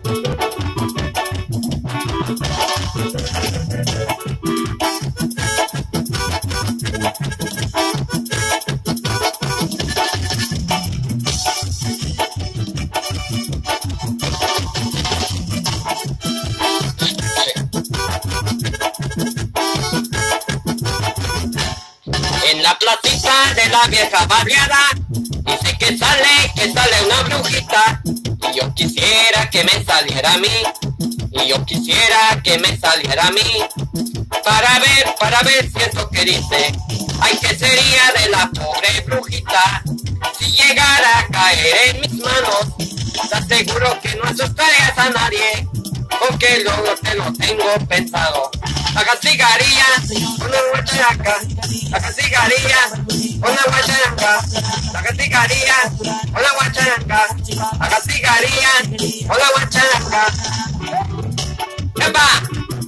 En la placita de la vieja barriada dice que sale una brujita. Y yo quisiera que me saliera a mí, y yo quisiera que me saliera a mí, para ver si es lo que dice. Ay, ¿qué sería de la pobre brujita si llegara a caer en mis manos? Te aseguro que no asustarías a nadie, porque luego te lo tengo pensado. La castigaría con una guacharaca, la castigaría con una guacharaca, la castigaría con la guacharaca, la castigaría con la guacharaca. ¡Epa!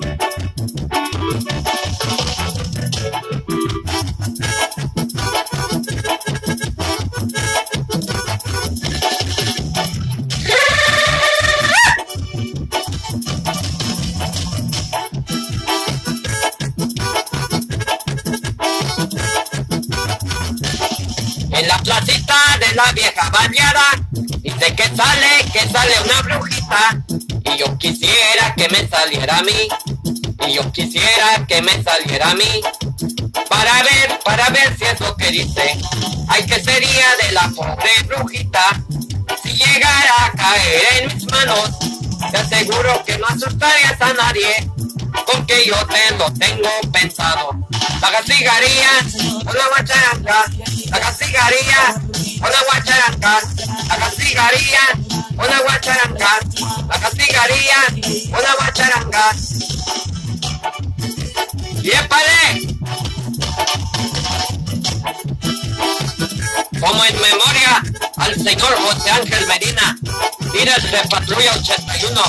En la placita de la vieja barriada dice que sale una brujita. Y yo quisiera que me saliera a mí, y yo quisiera que me saliera a mí, para ver si es lo que dice. Ay, ¿qué sería de la pobre brujita si llegara a caer en mis manos? Te aseguro que no asustarías a nadie, porque yo te lo tengo pensado. La castigaría con la guacharaca, la castigaría con la guacharaca, la castigaría con la guacharaca, la castigaría con la guacharaca. ¡Y épale! Como en memoria al señor José Ángel Medina, líder de Patrulla 81.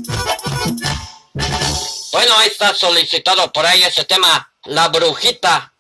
Bueno, ahí está solicitado por ahí ese tema, La Brujita.